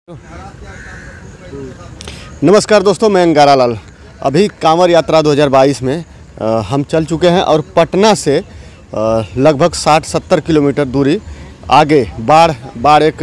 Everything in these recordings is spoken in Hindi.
नमस्कार दोस्तों, मैं अंगारा लाल। अभी कांवर यात्रा 2022 में हम चल चुके हैं और पटना से लगभग 60-70 किलोमीटर दूरी आगे बाढ़ एक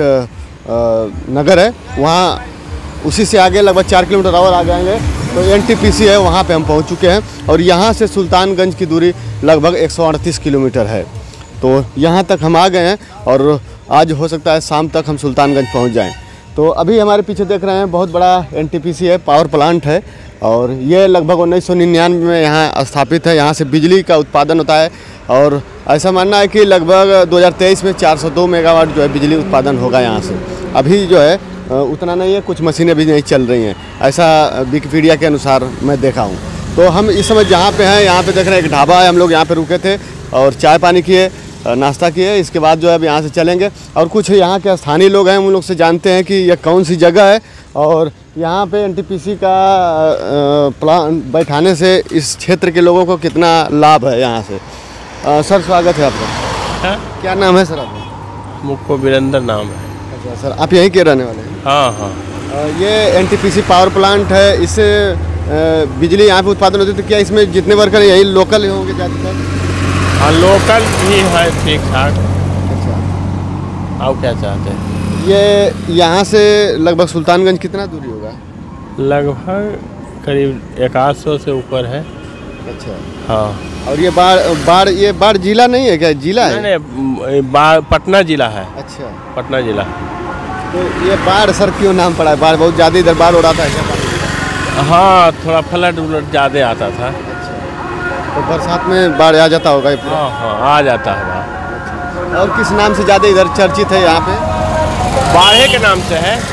नगर है, वहाँ उसी से आगे लगभग 4 किलोमीटर और आगे आएंगे तो NTPC है, वहाँ पे हम पहुँच चुके हैं। और यहाँ से सुल्तानगंज की दूरी लगभग 138 किलोमीटर है। तो यहाँ तक हम आ गए हैं और आज हो सकता है शाम तक हम सुल्तानगंज पहुँच जाएं। तो अभी हमारे पीछे देख रहे हैं बहुत बड़ा NTPC है, पावर प्लांट है और ये लगभग 1999 में यहाँ स्थापित है। यहाँ से बिजली का उत्पादन होता है और ऐसा मानना है कि लगभग 2023 में 402 मेगावाट जो है बिजली उत्पादन होगा यहाँ से। अभी जो है उतना नहीं है, कुछ मशीनें भी नहीं चल रही हैं, ऐसा विकिपीडिया के अनुसार मैं देखा हूँ। तो हम इस समय जहाँ पे हैं, यहाँ पे देख रहे हैं एक ढाबा है, हम लोग यहाँ पे रुके थे और चाय पानी किए, नाश्ता किए। इसके बाद जो है अब यहाँ से चलेंगे और कुछ यहाँ के स्थानीय लोग हैं, उन लोग से जानते हैं कि यह कौन सी जगह है और यहाँ पे NTPC का प्लान बैठाने से इस क्षेत्र के लोगों को कितना लाभ है यहाँ से। सर स्वागत है आपका। क्या नाम है सर आपका? मुझको वीरेंद्र नाम है। अच्छा सर, आप यहीं के रहने वाले हैं? हाँ। ये NTPC पावर प्लांट है, इससे बिजली यहाँ पे उत्पादन होती है। तो क्या इसमें जितने वर्कर यही लोकल ही होंगे ज़्यादातर? हाँ, लोकल भी है ठीक ठाक। अच्छा, आप क्या चाहते हैं? ये यहाँ से लगभग सुल्तानगंज कितना दूरी होगा? लगभग करीब 100 से ऊपर है। अच्छा हाँ। और ये बाढ़ जिला नहीं है क्या? जिला है? नहीं, पटना जिला है। अच्छा, पटना जिला। तो ये बाढ़ सर क्यों नाम पड़ा है? बाढ़ बहुत ज़्यादा इधर बाढ़ हो रहा था क्या? हाँ, थोड़ा फ्लड ज़्यादा आता था। तो बरसात में बाढ़ आ जाता होगा ये पूरा? हाँ, आ जाता है बाढ़। और किस नाम से ज़्यादा इधर चर्चित है यहाँ पे? बाढ़े के नाम से है।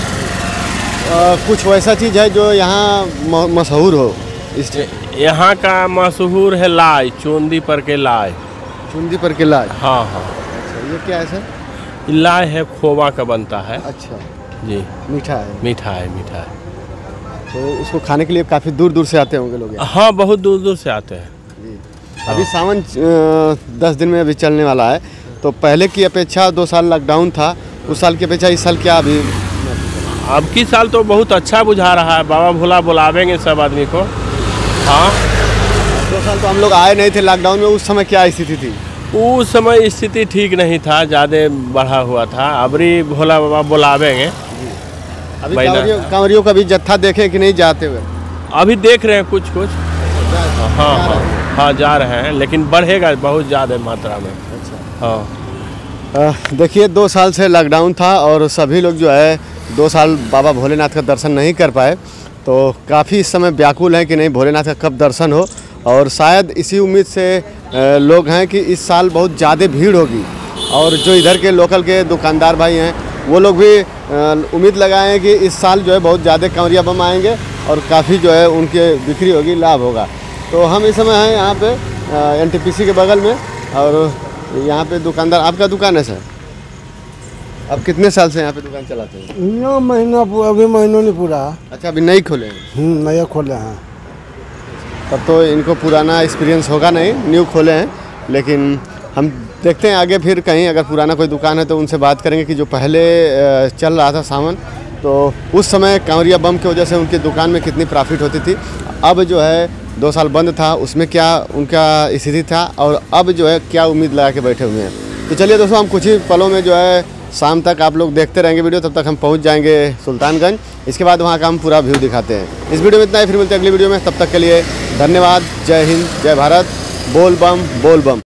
कुछ वैसा चीज़ है जो यहाँ मशहूर हो? इस यहाँ का मशहूर है लाई, चूंदी पर के लाई। चूंदी पर के लाई? हाँ। अच्छा, ये क्या है सर? लाई है, खोवा का बनता है। अच्छा जी। मीठा है? मीठा है। तो उसको खाने के लिए काफ़ी दूर दूर से आते होंगे लोग? हाँ, बहुत दूर दूर से आते हैं। अभी सावन 10 दिन में अभी चलने वाला है, तो पहले की अपेक्षा 2 साल लॉकडाउन था, उस साल की अपेक्षा इस साल क्या अभी? अब की साल तो बहुत अच्छा बुझा रहा है। बाबा भोला बुलावेंगे सब आदमी को। हाँ, 2 साल तो हम लोग आए नहीं थे लॉकडाउन में, उस समय क्या स्थिति थी? उस समय स्थिति ठीक नहीं था, ज़्यादा बढ़ा हुआ था। अबरी भोला बाबा बुलावेंगे। अभी कांवरियों का भी जत्था देखें कि नहीं जाते हुए? अभी देख रहे हैं कुछ। हाँ, जा रहे हैं, लेकिन बढ़ेगा बहुत ज़्यादा मात्रा में। अच्छा। हाँ, देखिए 2 साल से लॉकडाउन था और सभी लोग जो है 2 साल बाबा भोलेनाथ का दर्शन नहीं कर पाए, तो काफ़ी इस समय व्याकुल हैं कि नहीं भोलेनाथ का कब दर्शन हो। और शायद इसी उम्मीद से लोग हैं कि इस साल बहुत ज़्यादा भीड़ होगी। और जो इधर के लोकल के दुकानदार भाई हैं वो लोग भी उम्मीद लगाए हैं कि इस साल जो है बहुत ज़्यादा कांवरिया बम आएंगे और काफ़ी जो है उनके बिक्री होगी, लाभ होगा। तो हम इस समय हैं यहाँ पे NTPC के बगल में और यहाँ पे दुकानदार। आपका दुकान है सर? आप कितने साल से यहाँ पे दुकान चलाते हैं? 9 महीना, अभी महीनों नहीं पूरा। अच्छा, अभी नहीं खोले हैं? नया खोले हैं। तब तो इनको पुराना एक्सपीरियंस होगा नहीं, न्यू खोले हैं। लेकिन हम देखते हैं आगे फिर कहीं अगर पुराना कोई दुकान है तो उनसे बात करेंगे कि जो पहले चल रहा था सावन, तो उस समय कांवरिया बम की वजह से उनकी दुकान में कितनी प्रॉफिट होती थी। अब जो है 2 साल बंद था, उसमें क्या उनका स्थिति था और अब जो है क्या उम्मीद लगा के बैठे हुए हैं। तो चलिए दोस्तों, हम कुछ ही पलों में जो है शाम तक आप लोग देखते रहेंगे वीडियो, तब तक हम पहुंच जाएंगे सुल्तानगंज। इसके बाद वहां का हम पूरा व्यू दिखाते हैं। इस वीडियो में इतना ही, फिर मिलते हैं अगली वीडियो में। तब तक के लिए धन्यवाद। जय हिंद, जय भारत। बोल बम बोल बम।